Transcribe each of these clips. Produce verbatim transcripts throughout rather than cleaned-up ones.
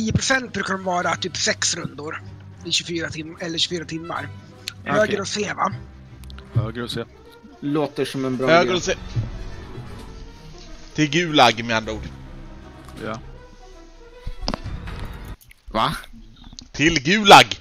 tio procent brukar de vara typ sex rundor i tjugofyra timmar eller tjugofyra timmar. Okay. Höger och C, va? Höger och C. Låter som en bra Höger idé. och C. Till Gulag med andra ord. Ja. Va? Till Gulag.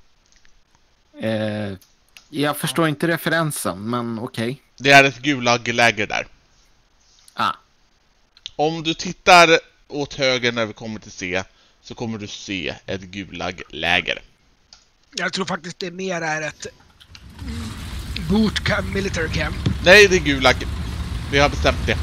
Eh, jag förstår inte referensen, men okej. Okay. Det är ett Gulag-läger där. Ah. Om du tittar åt höger när vi kommer till C, så kommer du se ett Gulag-läger. Jag tror faktiskt det mer är ett bootcamp, military camp. Nej, det är Gulag. Vi har bestämt det.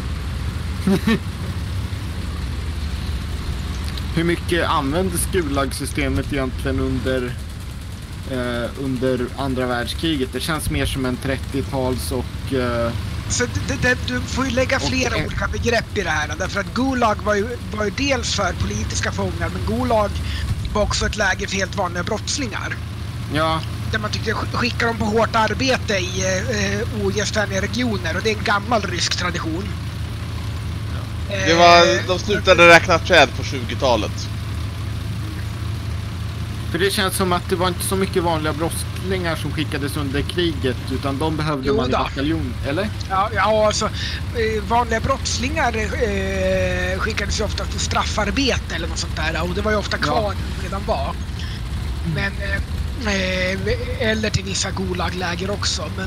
Hur mycket användes Gulag-systemet egentligen under eh, under andra världskriget? Det känns mer som en trettio-tals och... Eh, Så det, det, du får ju lägga flera och, olika begrepp i det här. Därför att Gulag var ju, var ju dels för politiska fångar, men Gulag var också ett läger för helt vanliga brottslingar. Ja. Där man tyckte skicka dem på hårt arbete i eh, ogästvänliga regioner, och det är en gammal rysk tradition. Det var, de slutade räkna träd på tjugotalet. För det känns som att det var inte så mycket vanliga brottslingar som skickades under kriget, utan de behövde Jo man i då. bataljon, eller? Ja, ja alltså eh, vanliga brottslingar eh, skickades ju ofta till straffarbete eller något sånt där, och det var ju ofta kvar ja. redan var. Men eh, eller till vissa Gulag-läger också, men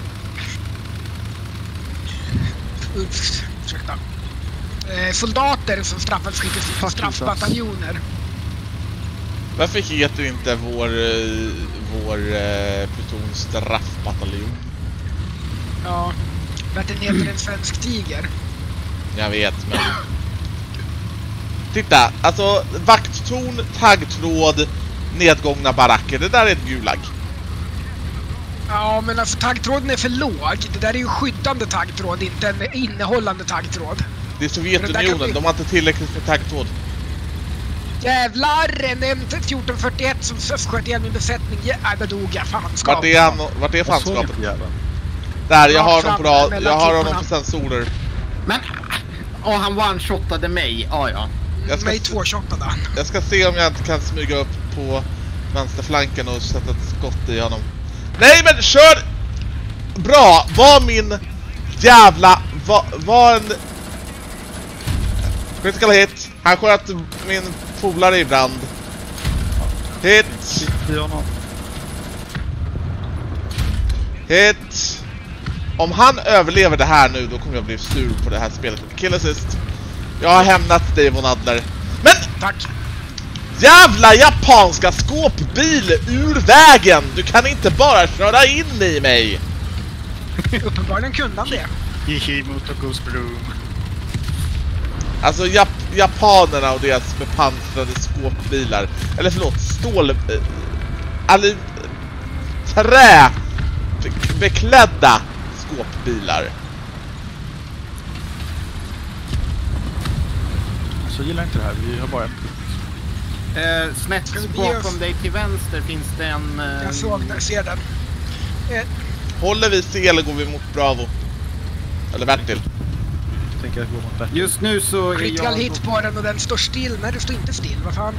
ursäkta. Eh, soldater som straffades skickades till straffbataljoner. Varför heter inte vår eh, vår eh, pluton straffbataljon? Ja, för att den heter en svensk tiger. Jag vet, men... Titta, alltså vakttorn, taggtråd, nedgångna baracker, det där är ett Gulag. Ja, men alltså taggtråden är för låg. Det där är ju skyddande taggtråd, inte en innehållande taggtråd. Det är Sovjetunionen, vi... de har inte tillräckligt med taggtråd. Jävlar, en M fjorton fyrtioett som sköt igen min besättning. Ja, där dog jag, fanskap. Vart är, han, vart är fanskapet? Där, jag har, dem på rad, jag har honom på sensorer. Men, åh, han one-shotade mig, ja ja. Jag ska, mig två-shotade han. Jag ska se om jag inte kan smyga upp på vänsterflanken och sätta ett skott i honom. Nej, men kör! Bra, var min jävla... Var, var en... Critical hit. Han sköt min polare i brand. Hit. Hit. Om han överlever det här nu, då kommer jag bli sur på det här spelet. Kill assist. Jag har hämnat dig, Von Adler. Men! Tack. Jävla japanska skåpbil ur vägen! Du kan inte bara köra in i mig! Uppenbarligen kunde han det. Hihi, motokosbro. Alltså jap japanerna och deras bepansrade skåpbilar. Eller förlåt, stål... Eh, all, trä beklädda skåpbilar. Så gillar inte det här, vi har bara en punkt. Eh, snett bakom dig till vänster finns det en... Eh... Jag såg den, ser den. Eh. Håller vi C eller går vi mot Bravo? Eller Bertil? Tänker att gå mot Bertil. Just nu så är Critical jag... hit på den och den står still. Nej, det står inte still, vad fan?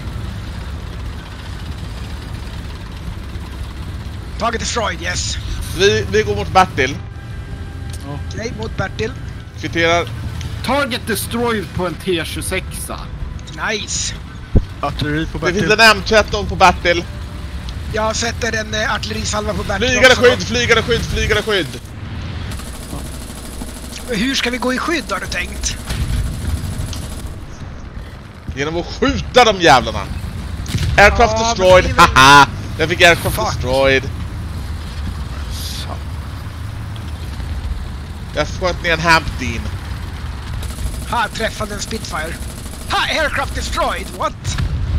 Target destroyed, yes. Vi, vi går mot Bertil. Okej, okay, mot Bertil. Kvitterar. Target destroyed på en T tjugosex. Nice. Artilleri på Bertil. Det finns en M tretton på Bertil. Jag sätter en eh, artillerisalva på Bertil. Flygande skydd, flygande skydd, flygande skydd. Hur ska vi gå i skydd, har du tänkt? Genom att skjuta de jävlarna. Aircraft ja, destroyed, väl... haha. Jag fick aircraft Fuck. destroyed. Jag sköt ner en Hampton. Ha, träffade en Spitfire. Ha, aircraft destroyed, what?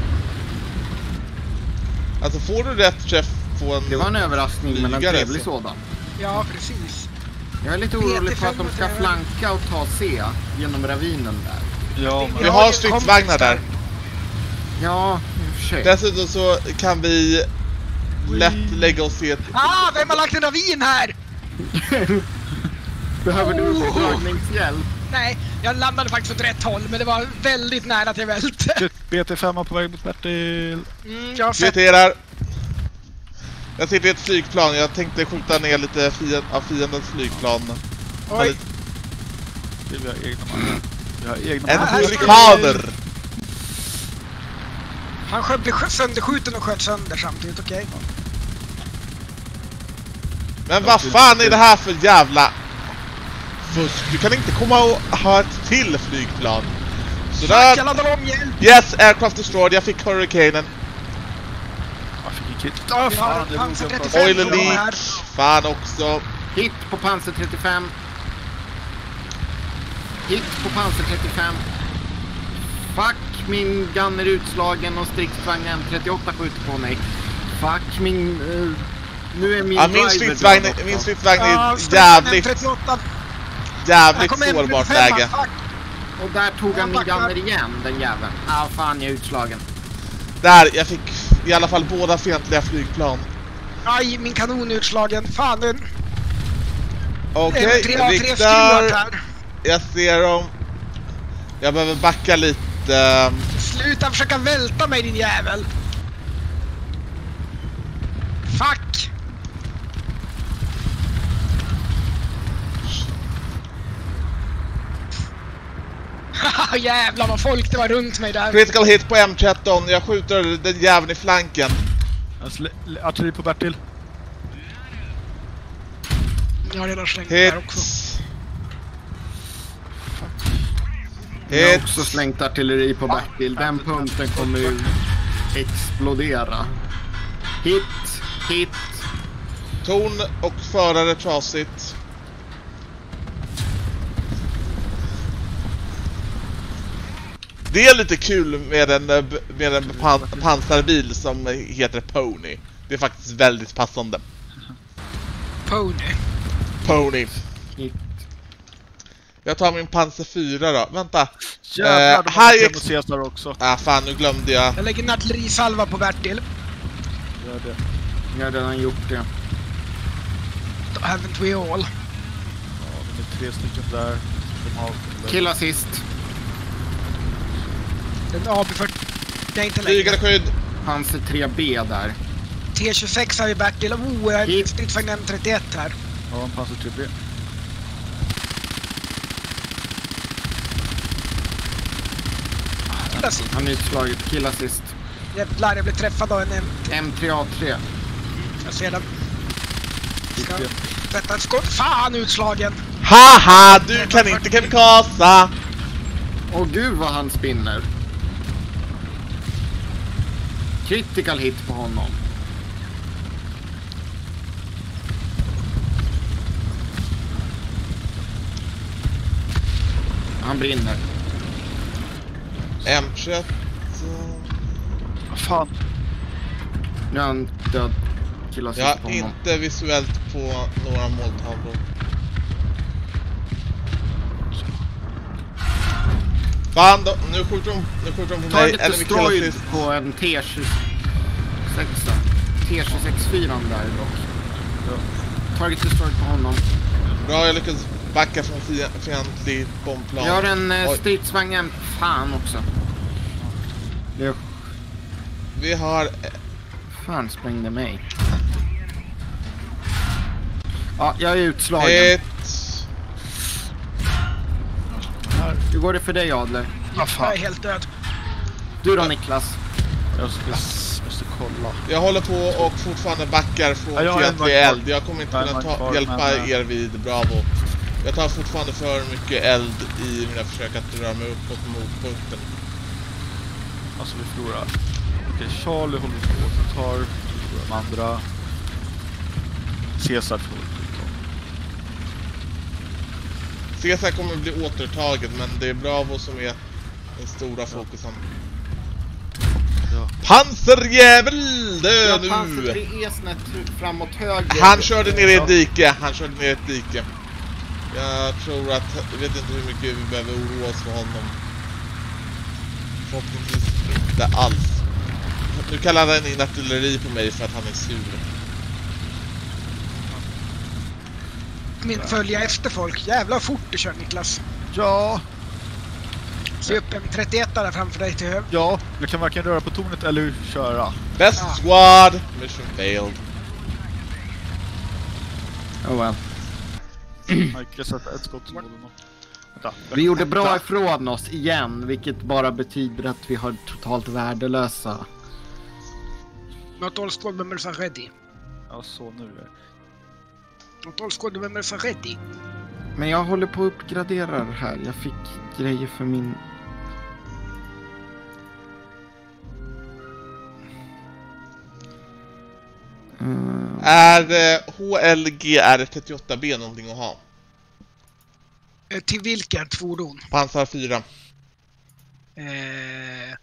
Alltså får du rätt träff på en... Det var en överraskning, men en trevlig så. sådan. Ja, precis. Jag är lite orolig för att de ska flanka och ta C genom ravinen där. Ja, men... Vi har stridsvagnar där. Ja, i och för sig. Dessutom så kan vi lätt lägga oss i ett... Ah, vem har lagt en ravin här? Behöver du oh. dragningshjälp? Nej, jag landade faktiskt åt rätt håll, men det var väldigt nära att jag välte. B T fem på väg mot Bertil. Mm, jag har sett... Kvitterar. Jag sitter i ett flygplan. Jag tänkte skjuta ner lite fiend, av fiendens flygplan. Oj. Vi har egna man. Vi har egna En man. hurrikaner! Han sköt, blev sönderskjuten och sköt sönder samtidigt, okej? Okay. Men vad fan är det här för jävla fusk? Du kan inte komma och ha ett till flygplan. Sådär. Jag laddar om hjälp. Yes, aircraft destroyed. Jag fick hurricanen. Jag fick en kit. Ja, fan, det Panzer låg jag trettiofem. Oil leak. Fan också. Hit på Panzer trettiofem. Hit på Panzer trettiofem. Fuck, min gun är utslagen och stridsvagn M trettioåtta skjuter på mig. Fuck, min... Uh, nu är min Ja, min stridsvagn, min stridsvagn är Ja, jävligt, M trettioåtta. jävligt sårbart läge. Fuck. Och där tog han Jag min backar. gunner igen, den jäveln. Ah, fan, jag är utslagen. Där, jag fick i alla fall båda fientliga flygplan. Aj, min kanon är utslagen. Fan, den... Okej, Okay, tre, tre riktar. skruvar här. Jag ser dem. Jag behöver backa lite. Sluta försöka välta mig, din jävel. Fuck. Haha, jävlar vad folk det var runt mig där. Critical hit på M tretton. Jag skjuter den jäveln i flanken. Artilleri på Bertil. Jag har redan slängt Hit. där också. Jag har Hit. också slängt artilleri på Bertil. Den punkten kommer ju explodera. Hit, hit. Torn och förare trasigt. Det är lite kul med en, med en pan, pansarbil som heter Pony. Det är faktiskt väldigt passande. Pony. Pony. Hit. Jag tar min Panzer fyra då. Vänta. Jävlar, Eh, de har Hayek- Hayek... Caesar också. Ah, fan, nu glömde jag. Jag lägger en artillerisalva på Bertil. Gör det. Jag har redan gjort det. Haven't we all? Ja, det är tre stycken där. De har... Kill assist. Den A B fyrtio. Nej, inte längre. Flygande skydd. Panzer tre B där. T tjugosex har vi Bertil. Oh, jag Hit. har stridsvagn M trettioett här. Ja, en Panzer tre B. Kill assist. Han är utslaget. Kill assist. Jävlar, jag blev träffad av en M. M tre A tre. Jag ser den. Ska sätta ett skott. Fan, utslagen. Haha, du kan inte kamikaza. Åh gud vad han spinner. Critical hit på honom. Han brinner. M tretton. Vad fan? Nu är han död. Kill assist Jag på har honom. inte visuellt på några måltavlor. Fan då, nu skjuter de, nu skjuter de på mig. Target Enemy kill destroyed assist. på en T tjugosex. T tjugosex fyra där dock. Target destroyed på honom. Bra, jag lyckas backa från fi- fientlig bombplan. Jag har en eh, Oj. stridsvagn M. Fan också. Det Vi har... fan sprängde mig. Ja, jag är utslagen. Ett... Här. Hur går det för dig, Adler? Vad fan? Jag är helt död. Du då, Niklas? Jag ska, måste kolla. Jag håller på och fortfarande backar från Ja, jag har en fientlig mark eld. Jag kommer inte Jag har kunna en ta, mark kvar, hjälpa men, er vid Bravo. Jag tar fortfarande för mycket eld i mina försök att röra mig uppåt mot punkten. Alltså vi förlorar. Okej, Charlie håller på och tar de andra. Caesar får ta. Caesar kommer bli återtaget, men det är Bravo som är den stora fokusen. Ja. Panserjävel! Dö Jag Panzer nu! tre E snett framåt höger. Han körde ner i ett dike. Han körde ner i ett dike. Jag tror att... Jag vet inte hur mycket vi behöver oroa oss för honom. Förhoppningsvis inte alls. Nu kallar han in artilleri på mig för att han är sur. Min följa efter folk. Jävlar fort du kör, Niklas. Ja. Se upp en trettioett där framför dig till höger. Ja, jag kan varken röra på tornet eller köra. Best Ah. squad! Mission failed. Oh well. Jag kan sätta ett skott som håller någon. Vänta. Vi gjorde bra ifrån oss igen, vilket bara betyder att vi har totalt värdelösa. Not all squad members are ready. Ja, så nu är det. Not all squad members are ready. Men jag håller på att uppgradera det här. Jag fick grejer för min... Uh... Är eh, H L G R trettioåtta B någonting att ha? Eh, till vilket fordon? Pansar fyra. Eh...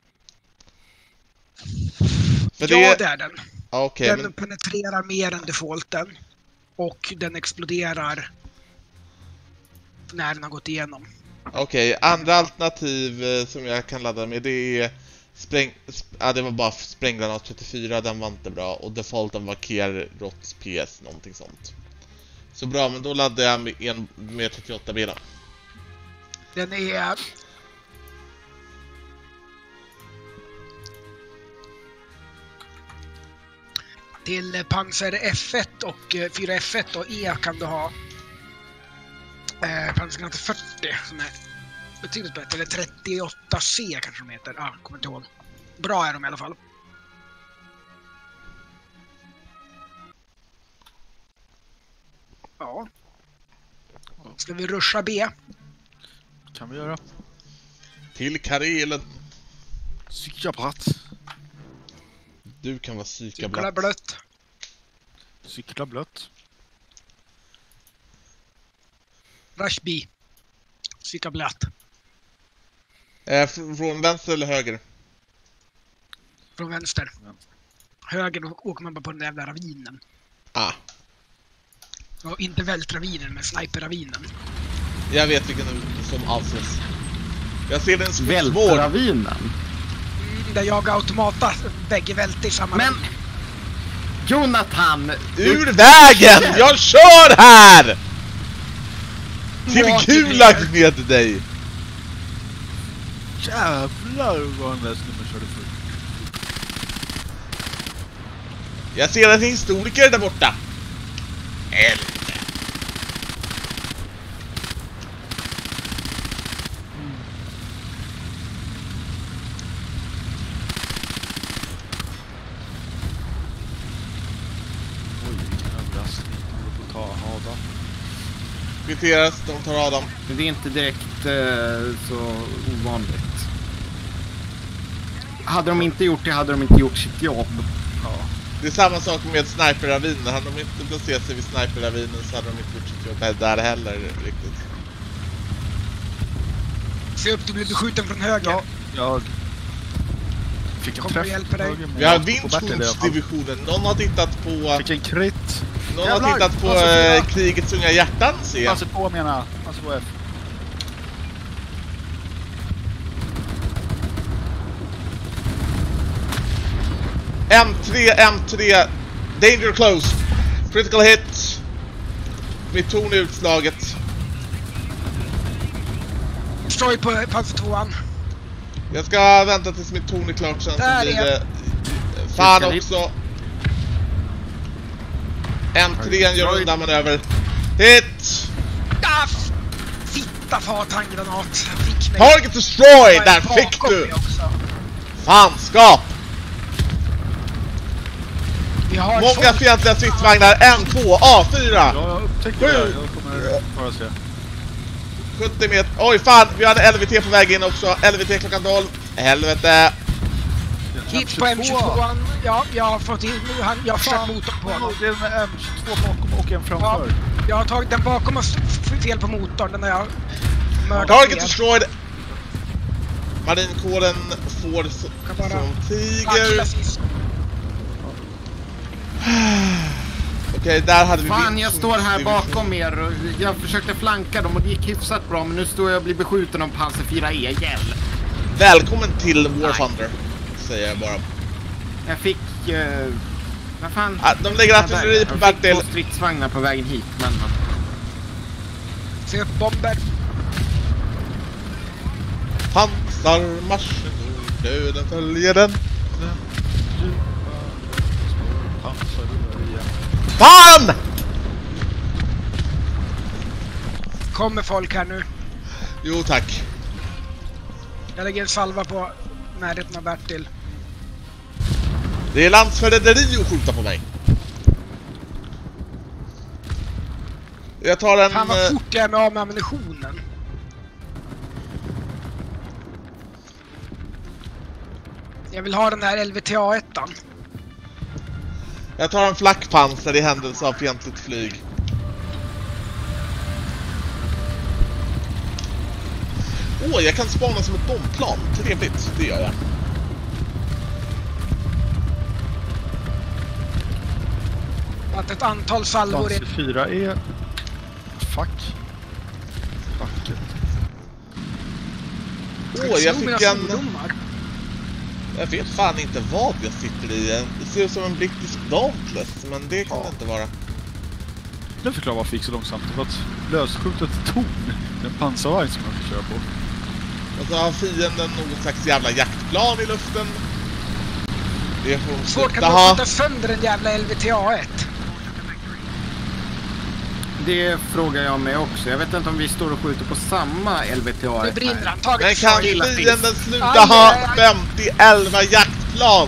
För ja, det... det är den. Ja, okej, Den men... penetrerar mer än defaulten. Och den exploderar när den har gått igenom. Okej, andra alternativ eh, som jag kan ladda med, det är spräng... Sp ja, det var bara spränggranat trettiofyra, den var inte bra. Och defaulten var Kerrots P S, någonting sånt. Så bra, men då laddade jag med en med trettioåtta B då. Den är... Till Panzer F ett och eh, fyra F ett och E kan du ha eh, Panzergranat fyrtio som är betydligt bättre. Eller trettioåtta C kanske de heter. Ja, ah, kommer inte ihåg. Bra är de i alla fall. Ja. Ska vi ruscha B? Kan vi göra. Till Karelen. Cyklabratt. Du kan vara Cykla psykablatt. blött. Cykla blött. Rush B. Cykla blött. Eh, fr från vänster eller höger? Från vänster. Vänster. Höger då åker man bara på den där jävla ravinen. Ah, Och inte vältravinen, men sniper-ravinen. jag vet vilken som avses. Jag ser den skogsvård. Vältravinen. Mm, där jag automatar bägge välte i samma... Men... Jonathan! Ur vägen! Jag kör här! Till Vad Gulag med dig! Jävlar vad den där snubben körde för. Jag ser en historiker där borta. Helvete. Oj, vilken överraskning. De håller på att ta Adam. Kvitteras, de tar Adam. Det är inte direkt eh, så ovanligt. Hade de inte gjort det hade de inte gjort sitt jobb. Ja. Det är samma sak med sniper-ravinen. Hade de inte placerat sig vid sniper-ravinen så hade de inte gjort sitt jobb där heller riktigt. Se upp, du blir beskjuten från höger. Ja, jag fick en Kommer och träff. hjälper dig. höger, men Vi har jag får bättre i alla fall. Vindshotsdivisionen. Någon har tittat på... Fick en krit. Någon Jävlar! har tittat på Alltså, eh, fyra. krigets unga hjärtan, ser jag. Alltså på menar jag. Alltså på F. M tre, M tre. Danger close. Critical hit. Mitt torn är utslaget. Destroy på Panzer tvåan. Jag ska vänta tills mitt torn är klart sen så Där blir är- det... Fan Critical hit. också. M tre gör undan manöver. Hit! Ah, f- fitta fat handgranat. Fick mig. Target destroyed! Där Bakom fick du! mig också. Fanskap! Vi har Många folk- fientliga stridsvagnar. M två, A fyra. Ja, jag upptäckte Sju. det. Jag kommer bara se. sjuttio meter. Oj fan, vi har en L V T på väg in också. L V T klockan tolv. Helvete. Hit på M tjugotvåan. Ja, jag har fått in... Han, jag har försökt motorn på honom. Det är en M tjugotvå bakom och en framför. Jag har tagit den bakom och f- fel på motorn. Den har jag mördat Target ner. destroyed. Marinkåren får s- Kan bara- som tiger. Akillasist. Okej, där hade vi... Fan, jag står här Vindshotsdivision. bakom er och jag försökte flanka dem och det gick hyfsat bra, men nu står jag och blir beskjuten av Panzer fyra E igen. Välkommen till War Thunder, säger jag bara. Jag fick... Uh, vad fan? Ah, de lägger artilleri på Jag fick Bertil. två stridsvagnar på vägen hit, men... Se upp bomber. Pansarmarschen, döden följer den. Fan! Kommer folk här nu. Jo tack. Jag lägger en salva på närheten av Bertil. Det är landsförräderi att skjuta på mig. Jag tar en... Fan vad fort jag är med av med ammunitionen. Jag vill ha den här L V T A ett. Jag tar en flackpanser i händelse av fientligt flyg. Åh, jag kan spana som ett bombplan. Trevligt, det gör jag. Att ett antal salvor är... fyra är... Fuck. Fucket. Åh, jag fick en... Soldomar. Jag vet fan inte vad jag sitter i. Det ser ut som en brittisk Dauntless, men det kan Ja. det inte vara. Nu förklarar varför det gick så långsamt. Det var ett lösskjutet torn. En pansarvagn som jag fick köra på. Och så har fienden någon slags jävla jaktplan i luften. Det får hon Svårt kan sluta man ha. skjuta sönder en jävla L V T A ett. Det frågar jag mig också. Jag vet inte om vi står och skjuter på samma L V T A. Nu brinner han. Tagit Men kan slag. fienden sluta Aj, ha aj, aj. femtio elva jaktplan?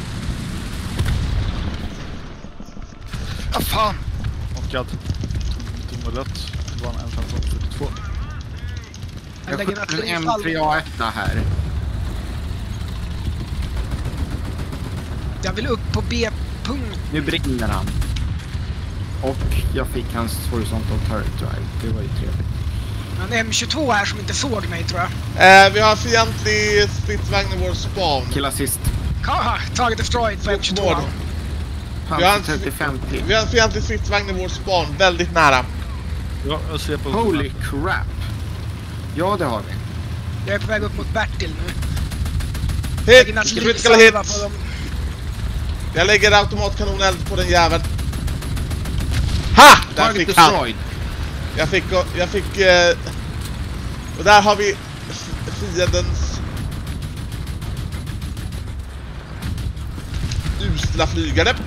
Ah, fan! Oh god. Dumma rätt. Det var en M femton fyrtiotvå. Jag Jag lägger skjuter en en M tre A ett här. Jag vill upp på B-punkt. Nu brinner han. Och jag fick hans horizontal turret drive. Det var ju trevligt. En M tjugotvå här som inte såg mig tror jag. Eh, vi har fientlig stridsvagn i vår spawn. Kill assist. Kaha, taget destroyed på M tjugotvå. Mål. Vi har, Panzer en, trettio femtio. vi har en fientlig stridsvagn i vår spawn, väldigt nära. Ja, jag ser på... Holy crap. Ja, det har vi. Jag är på väg upp mot Bertil nu. Hit! Lägger Critical hit! på dem. Jag lägger automatkanoneld på den jäveln. Ha! Där Target fick han. destroyed. Jag fick... Jag fick eh, och där har vi f- fiendens usla flygare.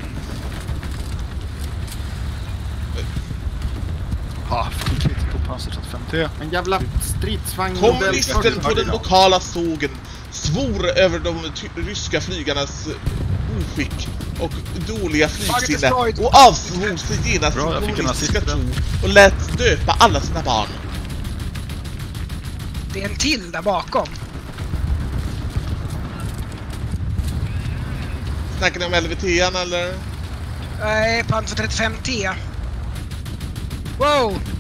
Ah, fick lite på pansar trettiofem T. En jävla stridsvagn. Kommunisten på den lokala sågen svor över de ty- ryska flygarnas eh, oskick och dåliga flygsinne och avsvor sig genast Bra, sin jag fick en kommunistiska assist tro där. och lät döpa alla sina barn. Det är en till där bakom. Snackar ni om L V T-an eller? Nej, Panzer trettiofem T. Wow!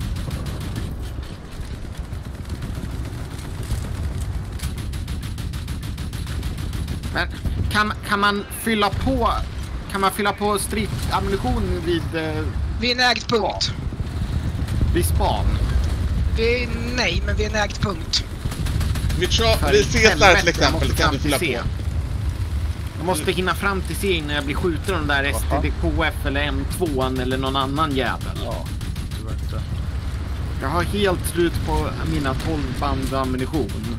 Men kan, kan man fylla på kan man fylla på stridsammunition vid eh, Vi är en ägd punkt. vid span? Vi är, nej, men vi är en ägd punkt. Vi, tra- För vi i ses där helvete, till exempel, jag kan måste du fram fylla till på. C. Jag måste hinna fram till C innan jag blir skjuten av den där S T D K F eller M två eller någon annan jävel. Ja, tyvärr inte. Jag har helt slut på mina tolv band ammunition.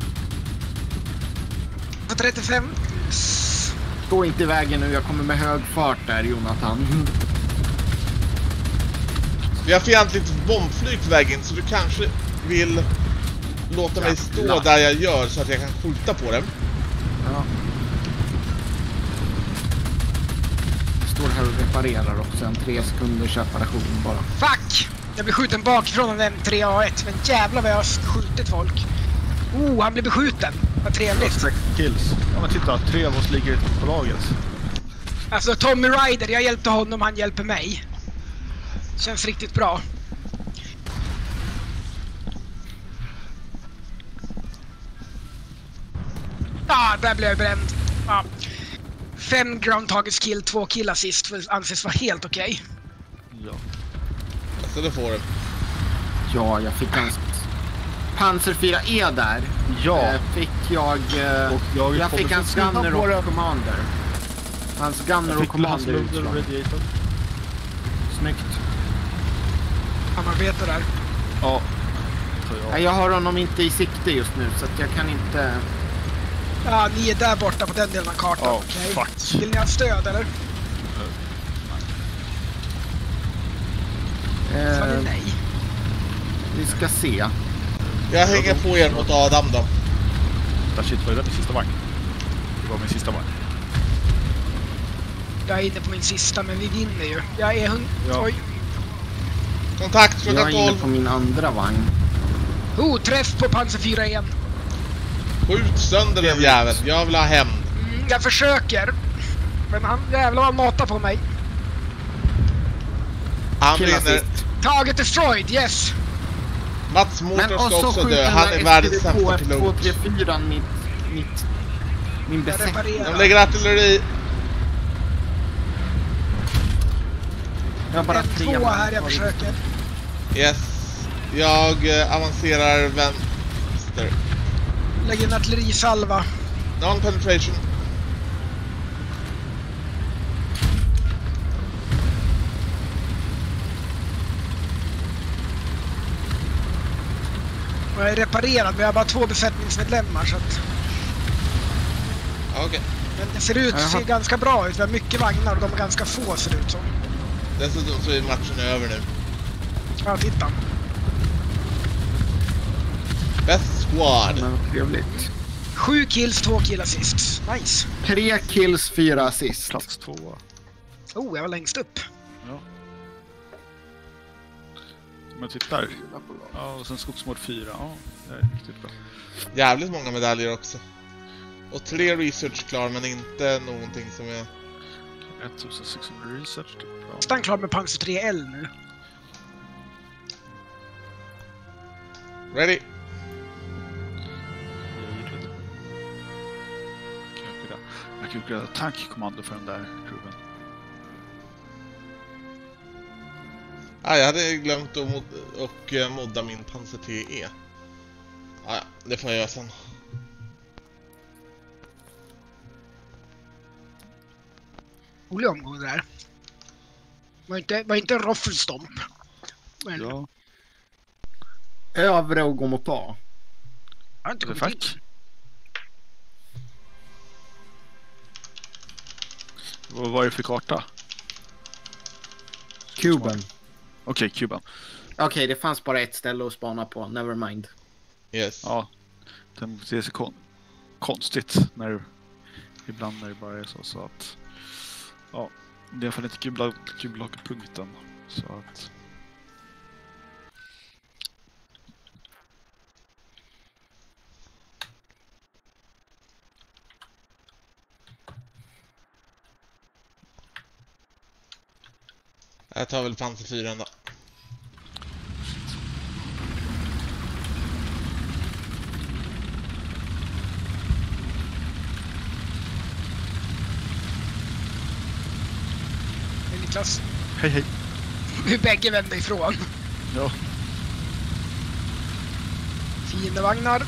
På trettiofem. Stå inte i vägen nu, jag kommer med hög fart där, Jonathan. Vi har fientligt bombflyg på väg in, så du kanske vill låta mig stå Jävlar. där jag gör så att jag kan skjuta på dem. Ja. Jag står här och reparerar också, en tre sekunders reparation bara. Fuck! Jag blir skjuten bakifrån av M tre A ett, men jävlar vad jag har skjutit folk. Oh, han blir beskjuten. Vad trevligt. sex kills. Ja men titta, tre av oss ligger på laget. Alltså Tommy Ryder, jag hjälpte honom, han hjälper mig. Känns riktigt bra. Ah, där blev jag bränd. Ah. Fem ground targets kill, två kill assist för anses vara helt okej. Ja. Så det får du. Ja, jag fick hans Panzer fyra E där. Ja. Eh, fick jag... Eh, Och jag, jag fick hans Gunner och Commander. Hans Gunner och Commander utslag. Radiator. Snyggt. Samarbete där. Ja. tar jag. Nej, jag har honom inte i sikte just nu så att jag kan inte... Ja, ni är där borta på den delen av kartan. Oh, Okej. fuck. Vill ni ha stöd eller? Sa ni Eh, nej? vi ska se. Jag hänger på er mot Adam då. Där shit, var det min sista vagn? Det var min sista vagn. Jag är inne på min sista, men vi vinner ju. Jag är hund... Ja. Oj. Kontakt Jag klockan är inne tolv. på min andra vagn. Oh, träff på Panzer fyra igen. Skjut sönder den jäveln. Jag vill ha hämnd. Mm, jag försöker. Men han jävlar vad matar på mig. Han Kill brinner. assist. Target destroyed, yes. Mats Men Motor och ska så också skjuter dö. den Han här är världens S T D K sämsta F två pilot. tre fyra mitt, mitt, min Jag besättning. reparerar. De lägger artilleri. Jag har bara En tre tvåa man här, jag kvar. försöker. Yes. Jag eh, avancerar vänster. Lägger en artillerisalva. Non-penetration. Och jag är reparerad, men jag har bara två besättningsmedlemmar så att... Okej. Men det ser ut, Jaha. ser ganska bra ut. Vi har mycket vagnar och de är ganska få ser det ut som. Dessutom så är matchen över nu. Ja, titta. Best squad. Men vad trevligt. Sju kills, två kill assists. Nice. Tre kills, fyra assist. Plats två. Oh, jag var längst upp. Ja. Om jag tittar. Ja, och sen skogsmord fyra. Ja, det är riktigt bra. Jävligt många medaljer också. Och tre research klar, men inte någonting som är... sexhundra research. Det är bra. Nästan klar med Panzer tre L nu. Ready? Jag kan göra tankkommando för den där kurven. Ah, jag hade glömt att mod och eh, modda min Panzer T E. Ah, ja, det får jag göra sen. Rolig omgång det där. Var inte, var inte en roffelstomp. Men Ja, Övre och gå mot A. jag har inte det är kommit in. fack. Vad var det för karta? Kuben. Okej, Kuban. Okej, det fanns bara ett ställe att spana på. Never mind. Yes. Ja, den ser sig kon konstigt när ibland när det bara är så, så att ja, det är i alla fall inte kubla kubblockpunkten så att Jag tar väl Panzer fyra då. Niklas. hej hej. Hur bägge vänder ifrån. Ja, Fiendevagnar.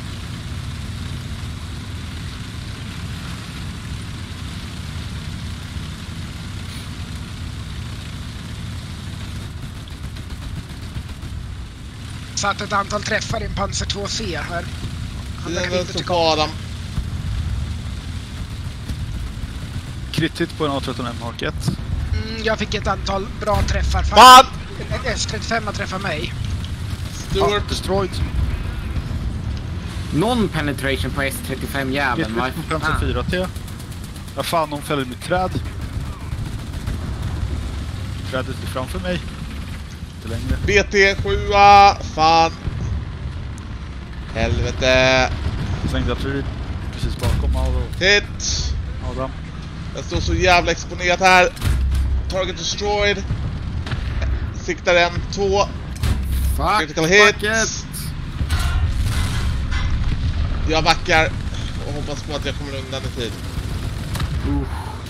Satt ett antal träffar i en Panzer två C här. Han verkar Fienden inte står tycka på om. Adam. kritigt på en A tretton M Mark ett. Mm, jag fick ett antal bra träffar. Fan! En S trettiofem har träffat mig. Ja, Stuart. destroyed. Non-penetration på S trettiofem jäveln. Vad fem fan? fyra T. Ja, fan, de fäller mitt träd. Trädet är framför mig. Inte längre. B T sju. Fan. Helvete. Slängde artilleri precis bakom Adam. Hit. Adam. Jag står så jävla exponerat här. Target destroyed. Siktar en, två. Fuck, Critical fuck hit. it. Jag backar och hoppas på att jag kommer undan i tid. Uh,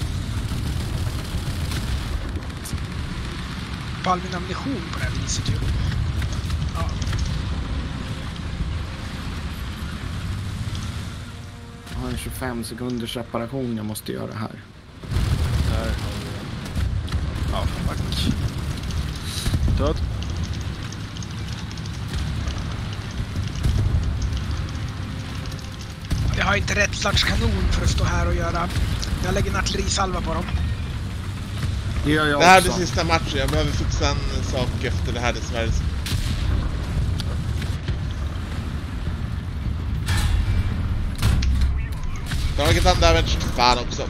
På all min ammunition på det här viset ju. Ja. jag har en tjugofem sekunders reparation jag måste göra här. Där har vi en. Ja, fuck. Död. Jag har inte rätt slags kanon för att stå här och göra... Jag lägger en artillerisalva på dem. Det gör jag Det här är också. det sista matchen, jag behöver fixa en sak efter det här dessvärre. Target undamaged, fan också.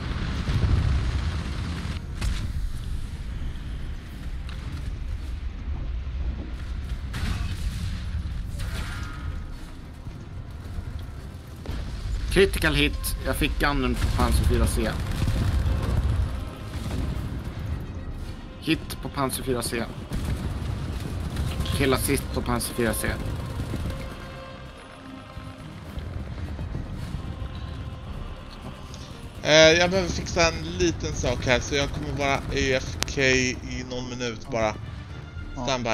Critical hit. Jag fick gunnen på Panzer fyra C. Hit på Panzer fyra C. Kill assist på Panzer fyra C. Eh, jag behöver fixa en liten sak här så jag kommer vara A F K i någon minut bara. Standby.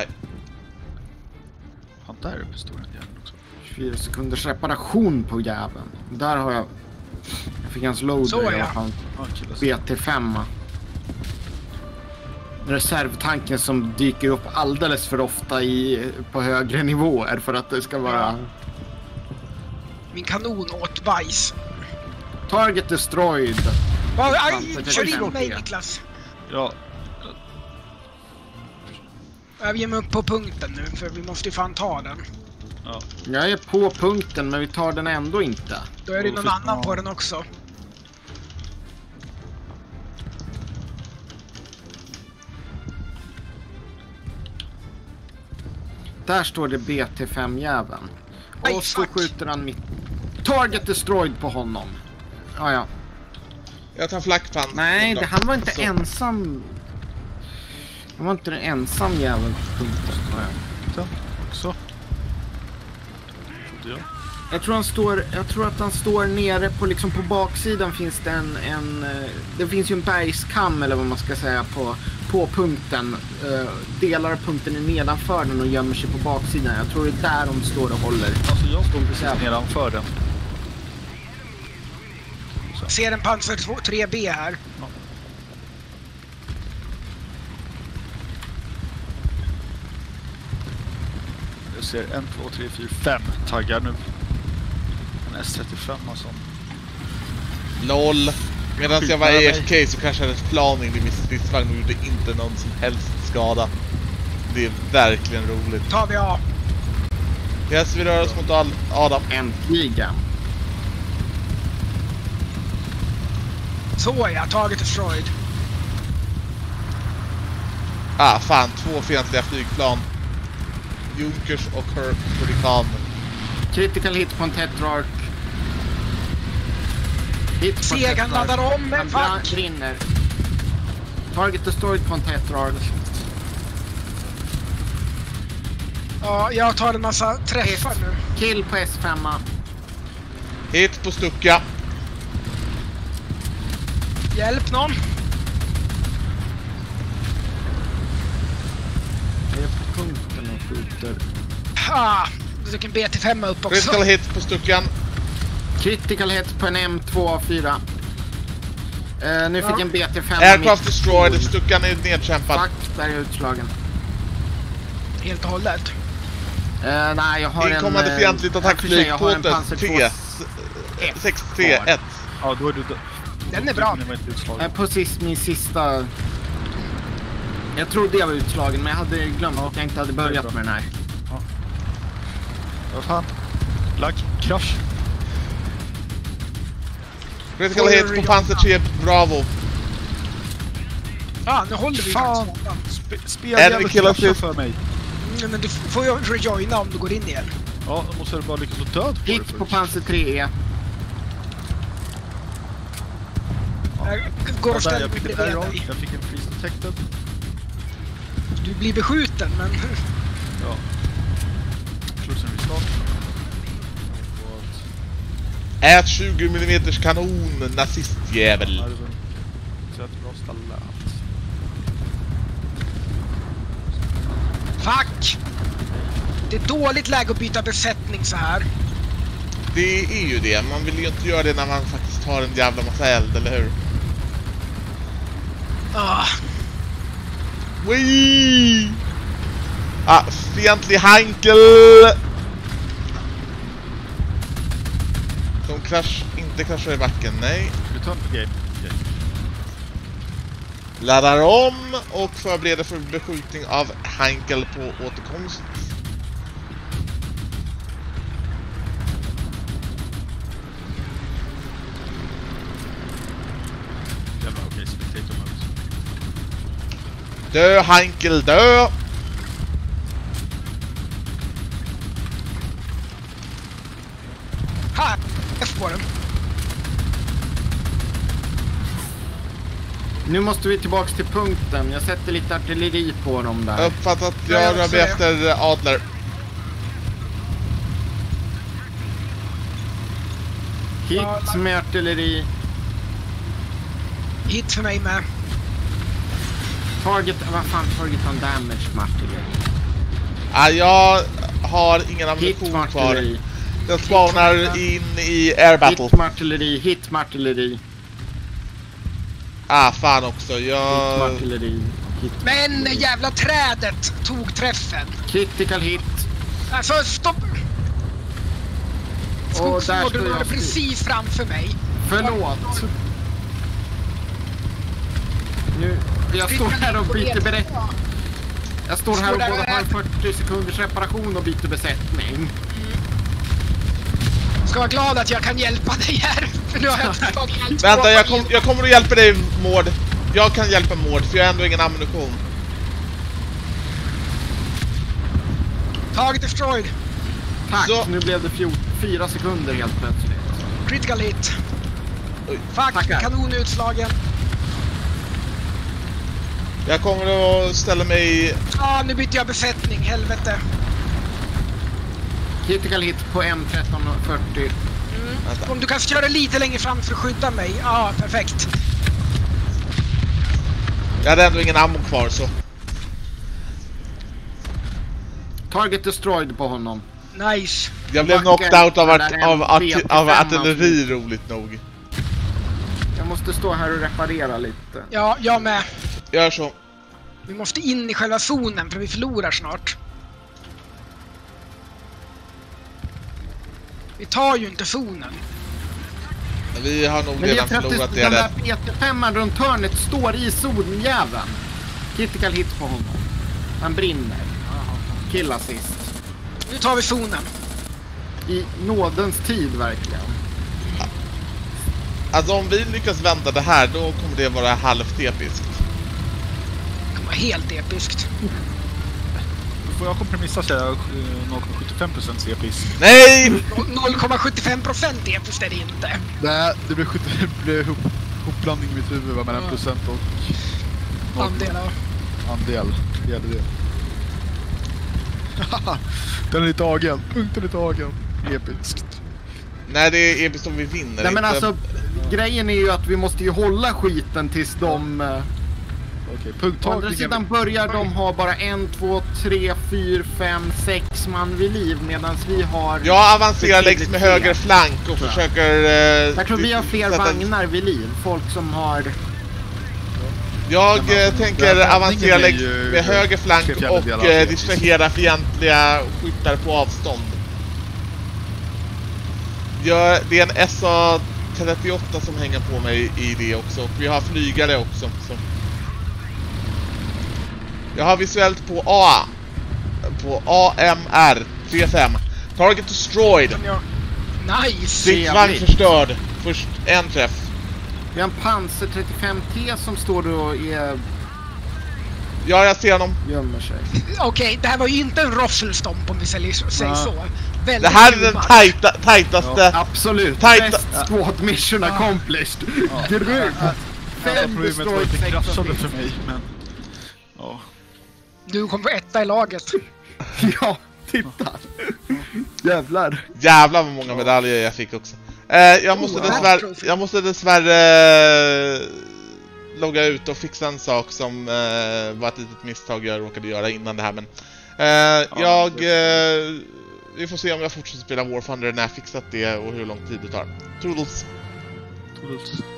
Han där uppe står en jävel också. tjugofyra sekunders reparation på jäveln. Där har jag... Jag fick hans loader Så, i alla ja. fall. Ja, killar. B T fem. Reservtanken som dyker upp alldeles för ofta i, på högre nivåer för att det ska vara... Min kanon åt bajs. Target destroyed. Va, aj, kör in mig, Niklas. Ja, Jag ger mig upp på punkten nu, för vi måste ju fan ta den. ja. Jag är på punkten men vi tar den ändå inte. Då är det Och någon för- annan ja. på den också. Där står det B T fem-jäveln. Aj, Och så fuck. skjuter han mitt... Target destroyed på honom. Ja, ja. Jag tar flackpann. Nej, det, han var inte Så. ensam. Han var inte den ensam jäveln på punkten. Ja, ja. Den också. Trodde jag. Jag tror han står, jag tror att han står nere på liksom på baksidan finns det en, en eh, det finns ju en bergskam eller vad man ska säga på på punkten. Uh, delar av punkten är nedanför den och gömmer sig på baksidan. Jag tror det är där de står och håller. Alltså jag står Precis. precis nedanför den. Ser en Panzer två, tre B här. Jag ser en, två, tre, fyra, fem taggar nu. En S trettiofem som... LOL. Medan jag var Skjutnära A F K så kraschade ett plan in i min stridsvagn och gjorde inte någon som helst skada. Det är verkligen roligt. Tar vi A. Yes, vi rör oss mot Al- Adam. Äntligen. Så ja, taget destroyed. Ah, fan. Två fientliga flygplan. Junkers och Hur- Hurrikan. Critical hit på en Tetrarch. Hit på en Seg, han Tetrarch. laddar om, men Han bra- fuck. brinner. Target destroyed på en Tetrarch. Ja, jag tar en massa träffar nu. Kill på S fem. Hit på Stucka. Hjälp någon. Jag är på punkten och skjuter. Ah, då dök en B T fem upp också. Critical hit på Stuckan. Critical hit på en M två A fyra. Uh, nu Ja. fick en B T fem. Aircraft destroyed. Stuckan är nedkämpad. Fuck, där är jag utslagen. Helt och hållet. Uh, nej, jag har en... Inkommande eh, fientligt i och för sig, jag har en attackflygpåtet Panzer T två sex T ett. Ja, då är du död. Den är bra. Den var inte utslagen. Eh, på sist, min sista... Jag trodde jag var utslagen, men jag hade glömt att jag inte hade börjat med den här. Vad fan? Lag, krasch. Critical hit på Panzer tre Bravo. Ja, nu håller vi Fan. faktiskt. Spe Enemy Speljävel kill kraschar assist. för mig. Mm, men du får ju rejoina om du går in igen. Ja, då måste du bara lyckas få död på det Hit på först. Panzer tre E. Jag går och Ja, där, ställer jag mig fick en bredvid error. dig. Jag fick en freeze detected. Du blir beskjuten, men... Ja. Close and restart. Ät tjugo millimeter kanon, nazistjävel. Ja, det var så att bra stallat. Fuck! Det är dåligt läge att byta besättning så här. Det är ju det, man vill ju inte göra det när man faktiskt har en jävla massa eld, eller hur? Ah, Wee! Ah, fientlig hankel! Som Crash, inte kraschar i backen, nej. Return to game. Okay. Laddar om och förbereder för beskjutning av Heinkel på återkomst. Jävlar, okej, okay, spectator mode. Dö, Heinkel, dö! Här! F på den. Nu måste vi tillbaks till punkten. Jag sätter lite artilleri på dem där. Uppfattat, Ja, jag jag rör ser mig det. efter Adler. Hit med artilleri. Hit för mig med. Target, vad fan, target on damage med artilleri. Ah, jag har ingen Hit ammunition med kvar. artilleri. Den spawnar in i air battle. Hit med artilleri, hit med artilleri. Ah, fan också. Hit med Jag... artilleri. Hit med Men artilleri. jävla trädet tog träffen. Critical hit. Alltså stopp! Och där Skogsvården står var jag precis framför mig. Förlåt. Nu, jag står här och byter berätt. Jag står här och både har fyrtio sekunders reparation och byter besättning. Ska vara glad att jag kan hjälpa dig här. För nu har jag tagit allt. Vänta, jag, kom, jag kommer att hjälpa dig, Mård. Jag kan hjälpa Mård, för jag har ändå ingen ammunition. Target destroyed. Tack, Så. nu blev det fjorton, fyra sekunder helt plötsligt. Critical hit. Oj. Fuck, Tackar. kanon utslagen. Jag kommer att ställa mig... Ah, nu byter jag besättning, helvete. Critical hit på M tretton fyrtio. Vänta. Om du kan köra lite längre fram för att skydda mig. Ja, ah, perfekt. Jag hade ändå ingen ammo kvar, så... Target destroyed på honom. Nice. Jag blev Backen, knocked out av, art, där är en av, art, B T fem av artilleri, roligt nog. Jag måste stå här och reparera lite. Ja, jag med. Gör så. Vi måste in i själva zonen för vi förlorar snart. Vi tar ju inte zonen. Vi har nog Men det är redan för att förlorat det, det. den där Där. P T fem runt hörnet står i zonjäveln. Critical hit på honom. Han brinner. Kill assist. Nu tar vi zonen. I nådens tid verkligen. Alltså om vi lyckas vända det här, då kommer det vara halvt episkt. Det kommer vara helt episkt. Får jag kompromissa och säga eh, noll komma sjuttiofem procent episkt? Nej! noll komma sjuttiofem procent episkt är det inte. Nej, det blev, sjutton, det blev ihop, hopblandning i mitt huvud va, mellan Ja. procent och noll Andel av. andel. Det gäller det. Den är tagen. Punkten är tagen. Episkt. Nej, det är episkt om vi vinner. Nej men inte- alltså, grejen är ju att vi måste ju hålla skiten tills de... eh, Okej, På andra punkttagningen. sidan börjar de ha bara en, två, tre, fyra, fem, sex man vid liv medan vi har... Jag avancerar längs med betydligt höger fler. flank och jag. försöker... Eh, Jag tror vi har fler sätta- vagnar vid liv. Folk som har... Jag Men eh, alltså, tänker den här avancera övningen är längs ju med höger flank tre och fjärdedelar eh, episkt. distrahera fientliga skyttar på avstånd. Jag, det är en S A trettioåtta som hänger på mig i det också. Och vi har flygare också. Så. Jag har visuellt på A. På A M R trettiofem. Target destroyed. Som jag... Nice! Stridsvagn Trevligt. förstörd. Först en träff. Vi har en Panzer trettiofem T som står och är, Ja, jag ser honom. gömmer sig. Okej, det här var ju inte en roffelstomp om vi säger så. säger Ja. så. Väldigt Det här är den grymt. tajta, tajtaste. Absolut. Tajta- Best squad mission accomplished. Grymt. Enda Fem problemet var destroyed, att det sex kraschade of för mig, men... Ja. Du kom på etta i laget. Ja, titta. Jävlar. Jävlar vad många medaljer jag fick också. Eh, jag, måste Oh, dessvärre, trophy. jag måste dessvärre eh, logga ut och fixa en sak som eh, var ett litet misstag jag råkade göra innan det här. Men eh, jag... Eh, vi får se om jag fortsätter spela War Thunder när jag fixat det och hur lång tid det tar. Toodles! Toodles.